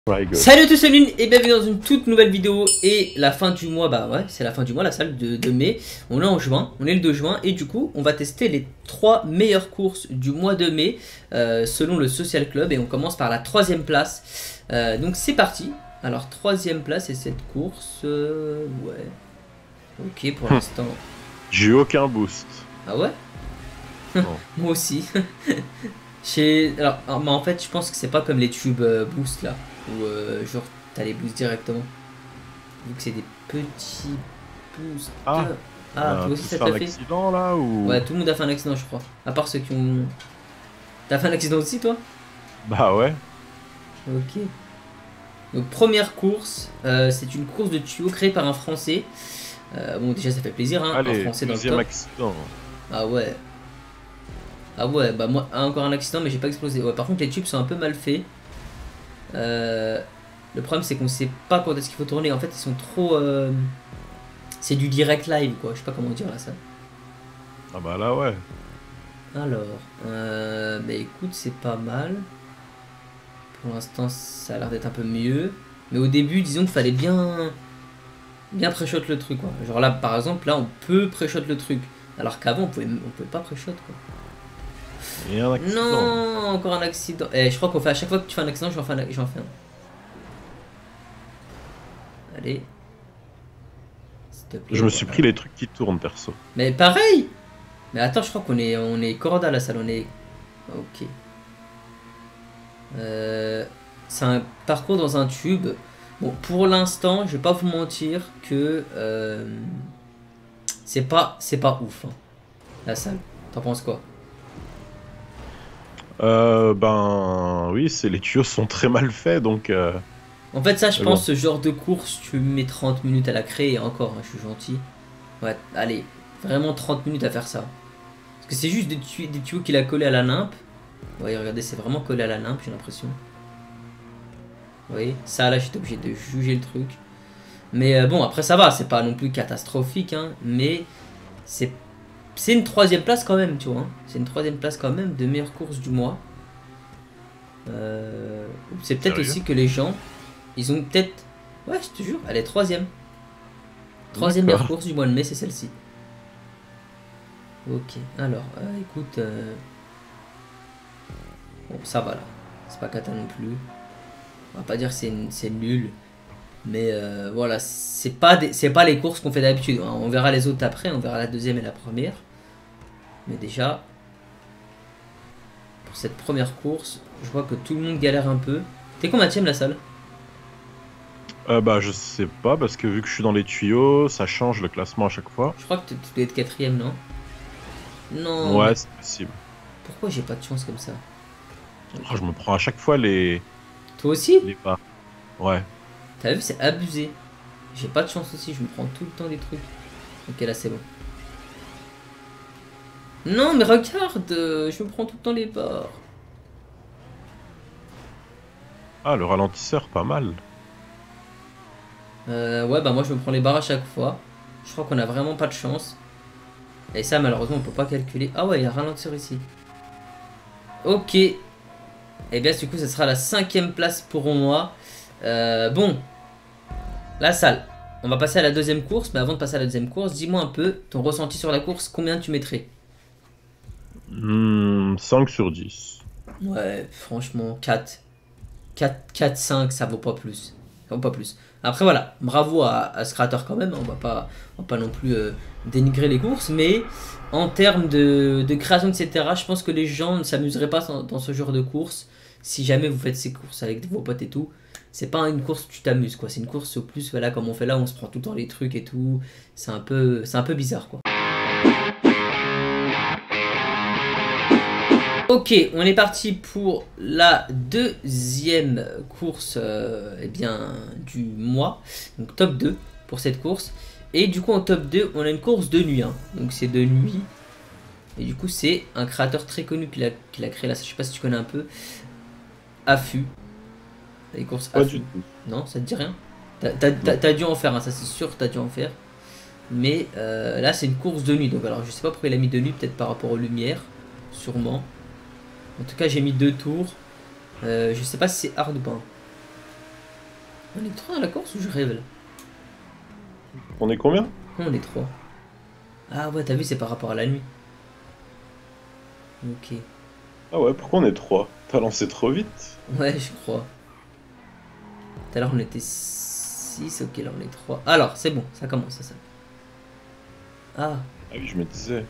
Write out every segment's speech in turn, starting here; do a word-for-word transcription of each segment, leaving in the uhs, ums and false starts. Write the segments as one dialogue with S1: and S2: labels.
S1: Salut à tous, c'est Lune et bienvenue dans une toute nouvelle vidéo. Et la fin du mois, bah ouais, c'est la fin du mois, la salle de, de mai. On est en juin, on est le deux juin et du coup, on va tester les trois meilleures courses du mois de mai euh, selon le Social Club. Et on commence par la troisième place. Euh, donc c'est parti. Alors troisième place et cette course, euh, ouais. Ok pour l'instant.
S2: J'ai eu aucun boost.
S1: Ah ouais. Moi aussi. Chez... Alors, mais en fait, je pense que c'est pas comme les tubes euh, boost là, où euh, genre t'as les boosts directement. Vu que c'est des petits boosts.
S2: Ah,
S1: ah toi aussi ça t'a
S2: fait un
S1: fait
S2: accident là ou...
S1: Ouais, tout le monde a fait un accident, je crois. À part ceux qui ont. T'as fait un accident aussi, toi?
S2: Bah ouais.
S1: Ok. Donc, première course, euh, c'est une course de tuyaux créée par un Français. Euh, bon, déjà, ça fait plaisir, hein,
S2: Allez,
S1: un Français dans le
S2: deuxième
S1: top.
S2: accident.
S1: Ah ouais. Ah ouais, bah moi, encore un accident, mais j'ai pas explosé. Ouais, par contre, les tubes sont un peu mal faits. Euh, le problème, c'est qu'on sait pas quand est-ce qu'il faut tourner. En fait, ils sont trop... Euh, c'est du direct live, quoi. Je sais pas comment dire là, ça.
S2: Ah bah là, ouais.
S1: Alors, euh, bah écoute, c'est pas mal. Pour l'instant, ça a l'air d'être un peu mieux. Mais au début, disons qu'il fallait bien... Bien pré-shot le truc, quoi. Genre là, par exemple, là, on peut pré-shot le truc. Alors qu'avant, on pouvait, on pouvait pas pré-shot, quoi.
S2: Et un accident.
S1: Non, encore un accident. Eh, je crois qu'on fait à chaque fois que tu fais un accident, j'en fais, un... fais un. Allez.
S2: Plaît, je me suis voilà. pris les trucs qui tournent, perso.
S1: Mais pareil. Mais attends, je crois qu'on est, on est corda la salle, on est... Ok. Euh, c'est un parcours dans un tube. Bon, pour l'instant, je vais pas vous mentir que... Euh, c'est pas, c'est pas ouf, hein, la salle. T'en penses quoi?
S2: Euh, ben oui, c'est les tuyaux sont très mal faits, donc... Euh...
S1: En fait, ça, je pense, bon. Ce genre de course, tu mets trente minutes à la créer, et encore, hein, je suis gentil. Ouais, allez, vraiment trente minutes à faire ça. Parce que c'est juste des, tu des tuyaux qu'il a collés à la nymphe. Ouais, regardez, c'est vraiment collé à la nymphe, j'ai l'impression. Vous voyez, ça, là, j'étais obligé de juger le truc. Mais euh, bon, après, ça va, c'est pas non plus catastrophique, hein, mais c'est... C'est une troisième place quand même, tu vois. Hein. C'est une troisième place quand même de meilleure course du mois. Euh... C'est peut-être aussi que les gens, ils ont peut-être... Ouais, je te jure, elle est troisième. Troisième meilleure course du mois de mai, c'est celle-ci. Ok, alors, euh, écoute... Euh... Bon, ça va là. C'est pas cata non plus. On va pas dire que c'est nul. Mais euh, voilà, c'est pas, des... pas les courses qu'on fait d'habitude. On verra les autres après, on verra la deuxième et la première. Mais déjà, pour cette première course, je vois que tout le monde galère un peu. T'es combienième la salle?
S2: euh, Bah je sais pas, parce que vu que je suis dans les tuyaux, ça change le classement à chaque fois.
S1: Je crois que tu dois être quatrième, non? Non.
S2: Ouais,
S1: mais...
S2: c'est possible.
S1: Pourquoi j'ai pas de chance comme ça?
S2: Oh, je me prends à chaque fois les...
S1: Toi aussi?
S2: Les pas. Ouais.
S1: T'as vu, c'est abusé. J'ai pas de chance aussi, je me prends tout le temps des trucs. Ok, là c'est bon. Non, mais regarde, je me prends tout le temps les barres.
S2: Ah, le ralentisseur, pas mal.
S1: Euh, ouais, bah moi je me prends les barres à chaque fois. Je crois qu'on a vraiment pas de chance. Et ça, malheureusement, on peut pas calculer. Ah ouais, il y a un ralentisseur ici. Ok. Et eh bien, du coup, ça sera la cinquième place pour moi. Euh, bon. La salle. On va passer à la deuxième course. Mais avant de passer à la deuxième course, dis-moi un peu ton ressenti sur la course. Combien tu mettrais?
S2: Mmh, cinq sur dix.
S1: Ouais, franchement, quatre. quatre, quatre, cinq, ça vaut pas plus. Ça vaut pas plus. Après, voilà, bravo à, à ce créateur quand même. On va pas, on va pas non plus euh, dénigrer les courses. Mais en termes de, de création, et cetera, je pense que les gens ne s'amuseraient pas dans, dans ce genre de course. Si jamais vous faites ces courses avec vos potes et tout. C'est pas une course où tu t'amuses, quoi. C'est une course au plus, voilà, comme on fait là, on se prend tout le temps les trucs et tout. C'est un peu, c'est un peu bizarre, quoi. Ok, on est parti pour la deuxième course euh, eh bien, du mois. Donc top deux pour cette course. Et du coup en top deux, on a une course de nuit. Hein. Donc c'est de nuit. Et du coup c'est un créateur très connu qui l'a créé là. Je sais pas si tu connais un peu. Affût. Les courses Affût. Non, ça te dit rien? T'as dû en faire, hein, ça c'est sûr que t'as dû en faire. Mais euh, là c'est une course de nuit. Donc alors je sais pas pourquoi il a mis de nuit, peut-être par rapport aux lumières. Sûrement. En tout cas, j'ai mis deux tours. Euh, je sais pas si c'est hard ou pas. On est trois dans la course ou je rêve là?
S2: On est combien?
S1: On est trois. Ah ouais, t'as vu, c'est par rapport à la nuit. Ok.
S2: Ah ouais, pourquoi on est trois? T'as lancé trop vite?
S1: Ouais, je crois. Tout à l'heure, on était six. Ok, là, on est trois. Alors, c'est bon, ça commence, ça. ça. Ah.
S2: Ah oui, je me disais.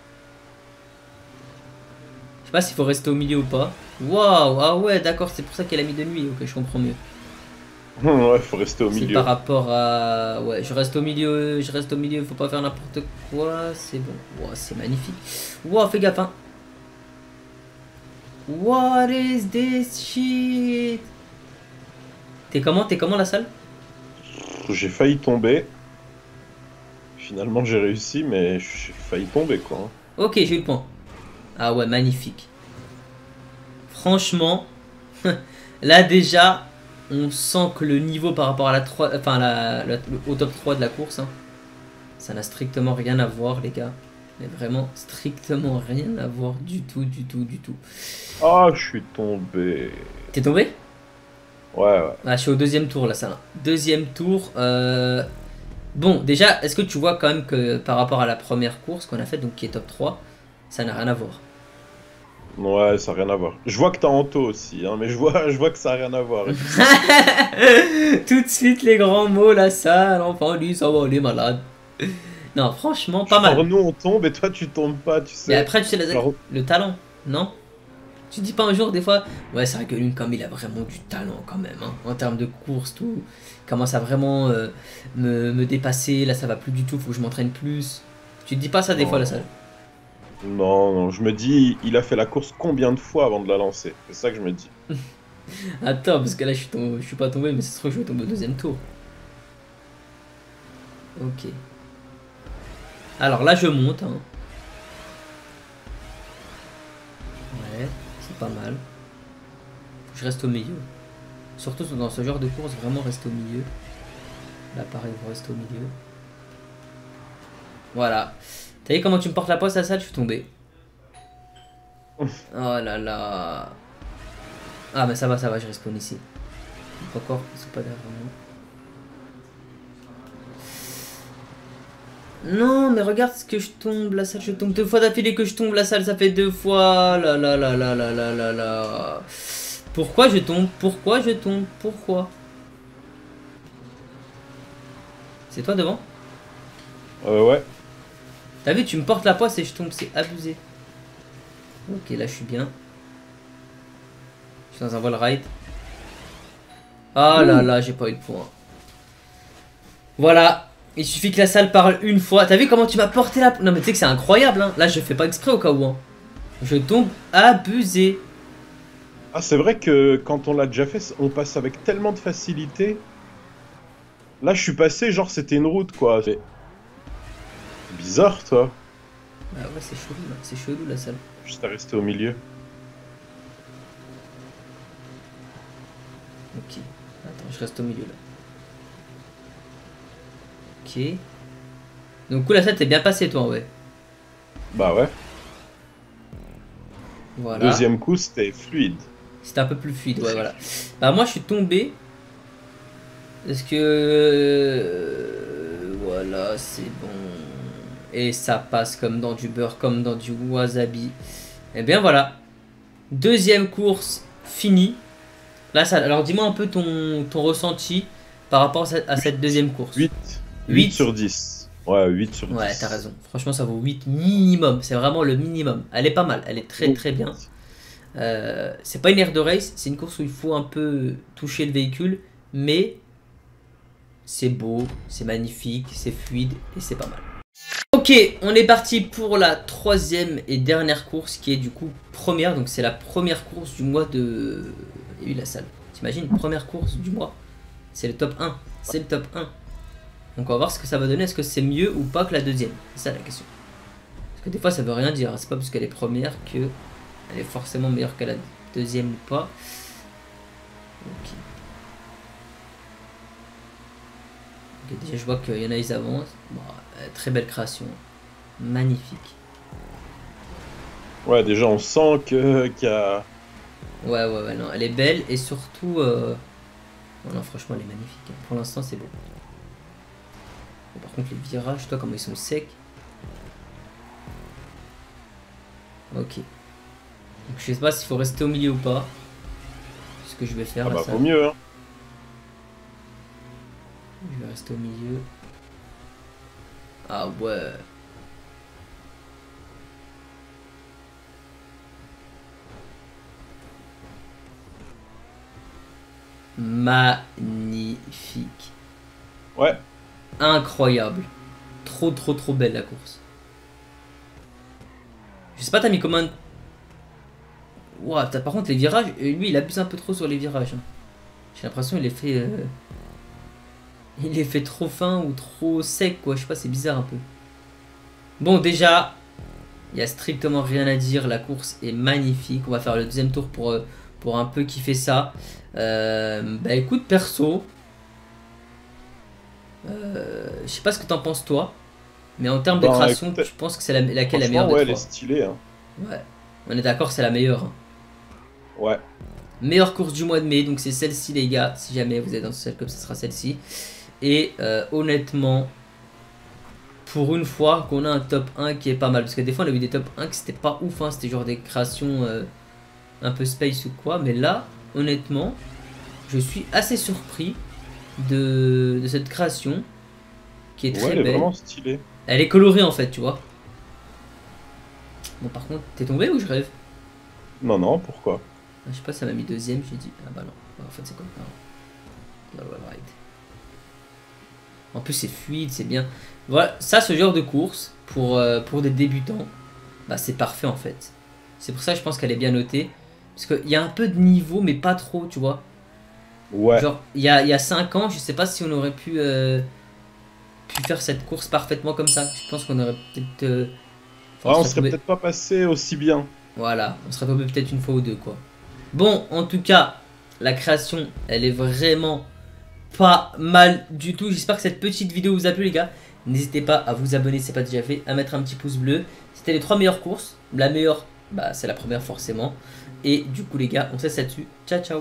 S1: Je sais pas s'il faut rester au milieu ou pas. Waouh, ah ouais, d'accord, c'est pour ça qu'elle a mis de nuit. Ok, je comprends mieux.
S2: Ouais, faut rester au
S1: C'est
S2: milieu.
S1: par rapport à... Ouais, je reste au milieu, je reste au milieu, faut pas faire n'importe quoi. C'est bon. Wow, c'est magnifique. Wow, fais gaffe, hein. What is this shit? T'es comment? T'es comment la salle?
S2: J'ai failli tomber. Finalement, j'ai réussi, mais j'ai failli tomber, quoi.
S1: Ok, j'ai eu le point. Ah ouais, magnifique. Franchement, là déjà, on sent que le niveau par rapport à la trois, enfin la, la, au top trois de la course, hein, ça n'a strictement rien à voir, les gars. Mais vraiment, strictement rien à voir du tout, du tout, du tout.
S2: Ah, je suis tombé.
S1: T'es tombé?
S2: Ouais, ouais.
S1: Ah, je suis au deuxième tour là, ça. Deuxième tour. Euh... Bon, déjà, est-ce que tu vois quand même que par rapport à la première course qu'on a faite, donc qui est top trois, ça n'a rien à voir.
S2: Ouais, ça n'a rien à voir. Je vois que t'as Anto aussi, hein, mais je vois, je vois que ça n'a rien à voir.
S1: Tout de suite les grands mots, la salle, enfin lui, ça va, il est malade. Non, franchement, pas
S2: Genre,
S1: mal.
S2: nous on tombe et toi tu tombes pas, tu sais.
S1: Mais après, tu sais, la-
S2: Genre,
S1: le talent, non? Tu dis pas un jour, des fois, ouais, c'est vrai que lui, comme il a vraiment du talent quand même, hein, en termes de course, tout. Il commence à vraiment euh, me, me dépasser, là ça va plus du tout, faut que je m'entraîne plus. Tu te dis pas ça des
S2: non.
S1: fois, la salle?
S2: Non, non, je me dis, il a fait la course combien de fois avant de la lancer? C'est ça que je me dis.
S1: Attends, parce que là je suis, tombé, je suis pas tombé, mais c'est trop que je vais tomber au deuxième tour. Ok. Alors là je monte. Hein. Ouais, c'est pas mal. Faut que je reste au milieu. Surtout dans ce genre de course, vraiment rester au milieu. Là pareil, vous restez au milieu. Voilà. T'as vu comment tu me portes la poisse à ça? Je suis tombé. Oh là là. Ah mais ça va, ça va, je respawn ici. Encore, ils sont pas derrière moi. Non, mais regarde ce que je tombe, la salle, je tombe deux fois d'affilée que je tombe, la salle, ça fait deux fois. Là là là là là là là là. Pourquoi je tombe? Pourquoi je tombe? Pourquoi? C'est toi devant?
S2: Euh, ouais.
S1: T'as vu, tu me portes la poisse et je tombe, c'est abusé. Ok, là je suis bien. Je suis dans un wall ride. Ah là là, j'ai pas eu de point. Voilà. Il suffit que la salle parle une fois. T'as vu comment tu m'as porté la... Non mais tu sais que c'est incroyable, hein. Là je fais pas exprès au cas où. Hein. Je tombe abusé.
S2: Ah, c'est vrai que quand on l'a déjà fait, on passe avec tellement de facilité. Là, je suis passé, genre c'était une route, quoi. C'est bizarre, toi.
S1: Ah ouais, c'est chelou là. C'est chelou la salle.
S2: Juste à rester au milieu.
S1: Ok. Attends, je reste au milieu là. Ok. Donc, coup, la salle t'es bien passé, toi, ouais.
S2: Bah ouais.
S1: Voilà.
S2: Deuxième coup, c'était fluide.
S1: C'était un peu plus fluide, ouais, voilà. Bah, moi, je suis tombé. Parce que... Euh, voilà, c'est bon. Et ça passe comme dans du beurre, comme dans du wasabi. Et bien, voilà. Deuxième course finie. Là, ça... Alors, dis-moi un peu ton, ton ressenti par rapport à cette, à cette deuxième course.
S2: huit. huit sur dix. Ouais, huit sur dix.
S1: Ouais, t'as raison. Franchement, ça vaut huit minimum. C'est vraiment le minimum. Elle est pas mal. Elle est très très bien. Euh, c'est pas une aire de race. C'est une course où il faut un peu toucher le véhicule. Mais c'est beau, c'est magnifique, c'est fluide et c'est pas mal. Ok, on est parti pour la troisième et dernière course qui est du coup première. Donc c'est la première course du mois de... Il y a eu la salle. T'imagines, première course du mois. C'est le top un. C'est le top un. Donc on va voir ce que ça va donner. Est-ce que c'est mieux ou pas que la deuxième? C'est ça la question. Parce que des fois ça veut rien dire. C'est pas parce qu'elle est première que elle est forcément meilleure que la deuxième ou pas. Ok. Ok, déjà je vois qu'il y en a ils avancent. Bon, euh, très belle création. Magnifique.
S2: Ouais, déjà on sent que qu'il y a...
S1: Ouais ouais ouais non, elle est belle et surtout euh, Non, non, franchement, elle est magnifique. Pour l'instant, c'est bon. Bon. Par contre, les virages, toi, comment ils sont secs. Ok. Donc, je sais pas s'il faut rester au milieu ou pas. C'est ce que je vais faire.
S2: Ah
S1: là,
S2: bah,
S1: ça.
S2: vaut mieux, hein.
S1: Je vais rester au milieu. Ah ouais. Magnifique.
S2: Ouais.
S1: Incroyable. Trop trop trop belle la course. Je sais pas, t'as mis combien de... Ouah, t'as par contre les virages, euh, lui il abuse un peu trop sur les virages. Hein. J'ai l'impression il est fait... Euh... Il est fait trop fin ou trop sec quoi, je sais pas, c'est bizarre un peu. Bon déjà, il y a strictement rien à dire, la course est magnifique. On va faire le deuxième tour pour, euh, pour un peu kiffer ça. Euh, bah écoute perso, euh, je sais pas ce que t'en penses toi, mais en termes de
S2: Ben,
S1: création,
S2: écoute,
S1: tu penses que c'est la, laquelle la meilleure
S2: Franchement,
S1: des
S2: ouais, elle est
S1: trois?
S2: stylée, hein.
S1: Ouais, on est d'accord, c'est la meilleure. Hein.
S2: Ouais.
S1: Meilleure course du mois de mai, donc c'est celle-ci les gars. Si jamais vous êtes dans ce club, ce sera celle-ci. Et euh, honnêtement, pour une fois qu'on a un top un qui est pas mal, parce que des fois on a eu des top un qui c'était pas ouf, hein. C'était genre des créations euh, un peu space ou quoi, mais là, honnêtement, je suis assez surpris de, de cette création qui est
S2: Ouais,
S1: très
S2: elle est
S1: belle.
S2: vraiment stylée.
S1: Elle est colorée en fait, tu vois. Bon, par contre, t'es tombé ou je rêve?
S2: Non, non, pourquoi?
S1: Ah, je sais pas, ça m'a mis deuxième, j'ai dit. Ah bah non, bah, en fait c'est comme ça. Right. En plus c'est fluide, c'est bien. Voilà, ça ce genre de course, pour, euh, pour des débutants, bah c'est parfait en fait. C'est pour ça que je pense qu'elle est bien notée. Parce qu'il y a un peu de niveau, mais pas trop, tu vois.
S2: Ouais.
S1: Genre, il y a, il y a cinq ans, je sais pas si on aurait pu, euh, pu faire cette course parfaitement comme ça. Je pense qu'on aurait peut-être... Euh,
S2: Ouais, on
S1: serait
S2: serait
S1: tombé-
S2: peut-être pas passé aussi bien.
S1: Voilà, on serait tombé peut-être une fois ou deux, quoi. Bon, en tout cas, la création, elle est vraiment pas mal du tout. J'espère que cette petite vidéo vous a plu, les gars. N'hésitez pas à vous abonner si ce n'est pas déjà fait, à mettre un petit pouce bleu. C'était les trois meilleures courses. La meilleure, bah, c'est la première forcément. Et du coup, les gars, on se laisse là-dessus. Ciao, ciao.